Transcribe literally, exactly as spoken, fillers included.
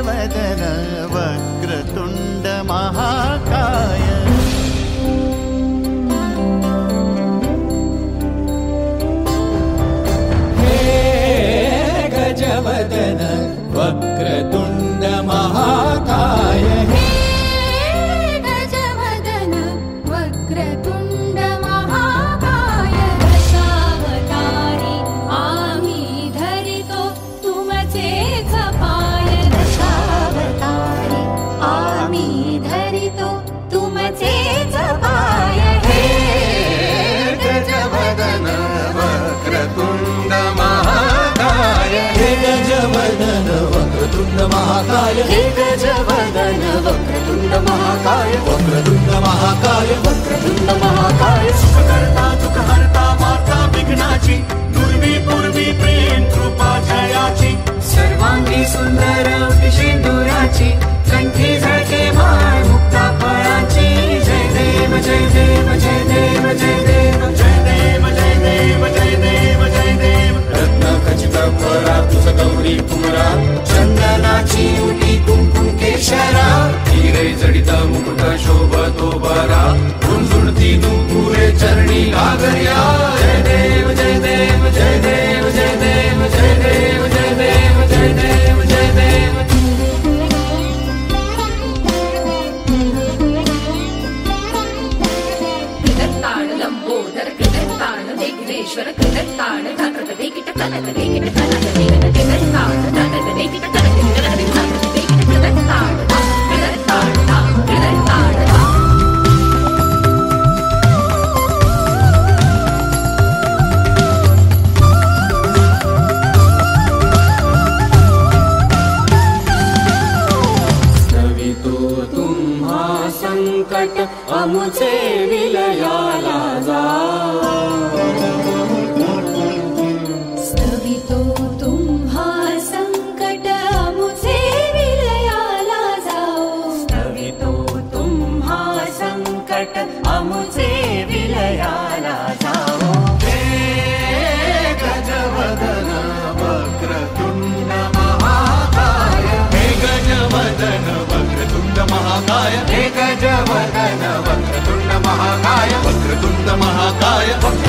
गजवदन वक्रतुंड महाकाय। हे गजवदन वक्रतुंड महाकाय। हे गजवदन वक्रतुंड महाकाय। दशावतारी आम्ही धरितो तुमचेच पाय। दशावतारी आम्ही धरितो तुमचेच पाय। हे गजवदन वक्रतुंड महाकाय। हे गजवदन वक्रतुंड महाकाय। हे गजवदन वक्रतुंड महाकाय। वक्रतुंड महाकाय। वक्रतुंड महाकाय। सुखकर्ता दुःखहर्ता माता विघ्नाची पूर्वी पूर्वी प्रेम कृपा जयाची। सर्वांगी सुंदर सिंदुराची कंठी झळके माळ मुक्ता फळाची। जय देव जय देव जय देव जय देव जय देव जय देव जय देव जय देव। रत्न खचित फळा तुझ गौरी कुमरा चंदनाची उटी कुंकुम केशरा। हिरे जडित मुकुट शोभतो बरा झुणझुणती नुपुरे चरणी घागर्या। जय देव जय देव जय देव जय देव जय देव जय देव जय देव जय देव। कृदत्ताण लंबोदर कृदत्ताण विघ्नेश्वर कृदत्ताण धात्रक देकिट कनक देकिट कनक देकिट कृदत्ताण धात्रक देकिट कनक देकिट धात्रक देकिट कृदत्ताण कृदत्ताण कृदत्ताण। स्तवितो तुम्हा संकट अमुचे विलयाला जा। स्तवितो तुम्हा संकट अमुचे विलयाला जाओ। स्तवितो तुम्हा संकट अमुचे विलयाला जाओ। हे गजवदन वक्रतुंड महाकाय। हे गजवदन वक्रतुंड महाकाय। हे गजवदन वक्रतुंड महाकाय। वक्रतुंड महाकाय।